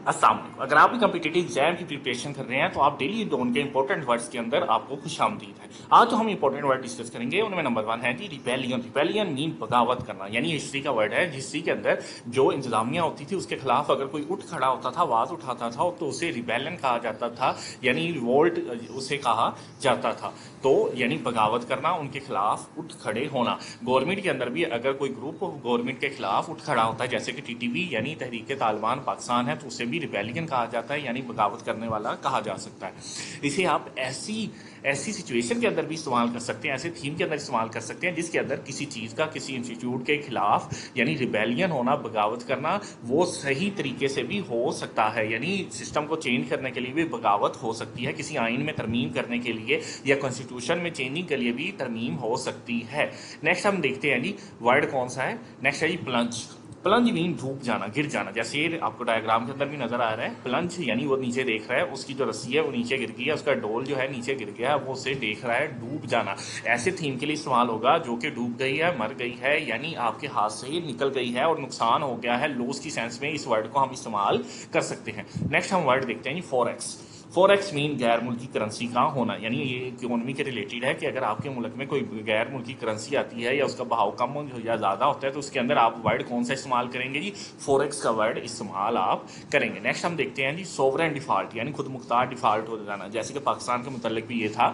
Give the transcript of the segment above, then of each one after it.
अस्सलाम वालेकुम। अगर आप भी कम्पिटेटिव एग्जाम की प्रिपरेशन कर रहे हैं तो आप डेली उनके इंपॉर्टेंट वर्ड्स के अंदर आपको खुशामदीद है। आज तो हम इंपॉर्टेंट वर्ड डिस्कस करेंगे, उनमें नंबर 1 है जी रिपेलियन। रिपेलियन मीन बगावत करना, यानी हिस्ट्री का वर्ड है। हिस्ट्री के अंदर जो इंतजामिया होती थी उसके खिलाफ अगर कोई उठ खड़ा होता था, आवाज उठाता था, तो उसे रिपेलियन कहा जाता था, यानी रिवोल्ट उसे कहा जाता था। तो यानी बगावत करना, उनके खिलाफ उठ खड़े होना। गवर्नमेंट के अंदर भी अगर कोई ग्रुप गवर्नमेंट के खिलाफ उठ खड़ा होता है, जैसे कि टीटीपी यानी तहरीक तालिबान पाकिस्तान है, तो उसे भी रिपेलियन कहा जाता है, यानी बगावत करने वाला कहा जा सकता है। इसे आप ऐसी ऐसी सिचुएशन के अंदर भी इस्तेमाल कर सकते हैं, ऐसे थीम के अंदर इस्तेमाल कर सकते हैं जिसके अंदर किसी चीज़ का किसी इंस्टीट्यूट के खिलाफ यानी रिबेलियन होना, बगावत करना, वो सही तरीके से भी हो सकता है। यानी सिस्टम को चेंज करने के लिए भी बगावत हो सकती है, किसी आइन में तरमीम करने के लिए या कॉन्स्टिट्यूशन में चेंजिंग के लिए भी तरमीम हो सकती है। नेक्स्ट हम देखते हैं जी वर्ड कौन सा है। नेक्स्ट है जी प्लंज। प्लंज मीन डूब जाना, गिर जाना। जैसे ये आपको डायग्राम के अंदर भी नजर आ रहा है, प्लंज यानी वो नीचे देख रहा है, उसकी जो रस्सी है वो नीचे गिर गई है, उसका डोल जो है नीचे गिर गया है, वो उसे देख रहा है, डूब जाना। ऐसे थीम के लिए इस्तेमाल होगा जो कि डूब गई है, मर गई है, यानी आपके हाथ से निकल गई है और नुकसान हो गया है, लॉस की सेंस में इस वर्ड को हम इस्तेमाल कर सकते हैं। नेक्स्ट हम वर्ड देखते हैं जी फॉरेक्स। फॉरेक्स मीन गैर मुल्की करेंसी का होना, यानी ये इकोनॉमी के रिलेटेड है कि अगर आपके मुल्क में कोई गैर मुल्की करेंसी आती है या उसका बहाव कम या ज़्यादा होता है तो उसके अंदर आप वर्ड कौन सा इस्तेमाल करेंगे जी? फॉरेक्स का वर्ड इस्तेमाल आप करेंगे। नेक्स्ट हम देखते हैं जी सोवरेन डिफॉल्ट, यानी खुद मुख्तार डिफॉल्ट हो जाना। जैसे कि पाकिस्तान के मुतल्लिक भी ये था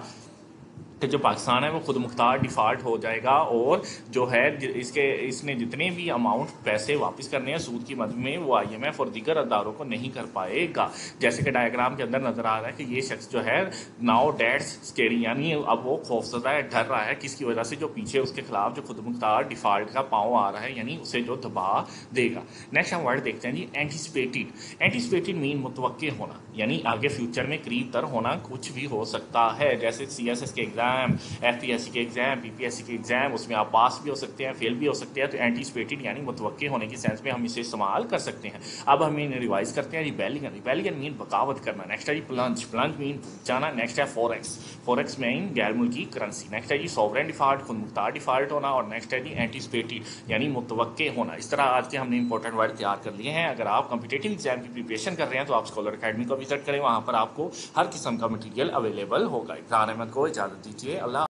कि जो पाकिस्तान है वो खुद मुख्तार डिफ़ाल्ट हो जाएगा और जो है इसने जितने भी अमाउंट पैसे वापस करने हैं सूद की मद में, वो आईएमएफ और दीगर अदारों को नहीं कर पाएगा। जैसे कि डायग्राम के अंदर नजर आ रहा है कि ये शख्स जो है नाउ डेट्स स्केरी, यानी अब वो खौफजदा है, डर रहा है, किसकी वजह से? जो पीछे उसके खिलाफ जो खुद मुख्तार डिफ़ाल्ट का पाँव आ रहा है, यानी उसे जो दबा देगा। नेक्स्ट हम वर्ड देखते हैं जी एंटीसिपेटेड। एंटीसिपेटेड मीन मुतवक्के होना, यानी आगे फ्यूचर में करीब तर होना, कुछ भी हो सकता है। जैसे सीएसएस के एग्जाम, एफपीएससी के एग्जाम, बीपीएससी के एग्जाम, उसमें आप पास भी हो सकते हैं, फेल भी हो सकते हैं। तो एंटीसिपेटेड यानी मुतवक्के होने की सेंस में हम इसे इस्तेमाल कर सकते हैं। अब हम इन्हें रिवाइज करते हैं। रिबेलियन, रिबेलियन मीन बगावत करना। नेक्स्ट है जी प्लंज, प्लंज मीन जाना। नेक्स्ट है फॉरेक्स, फॉरेक्स मीन गैर मुल्की करेंसी। नेक्स्ट है जी सॉवरेन डिफॉल्ट, खुद मुख्तार डिफॉल्ट होना। और नेक्स्ट है जी एंटीसिपेटेड यानी मुतवक्के होना। इस तरह आज के हमने इंपॉर्टेंट वर्ड तैयार कर लिए हैं। अगर आप कॉम्पिटेटिव एग्जाम की प्रिपरेशन कर रहे हैं तो आप स्कॉलर अकेडमी को विजिट करें, वहां पर आपको हर किस्म का मटेरियल अवेलेबल होगा। इकरार अहमद को इजाजत दीजिए। अल्लाह।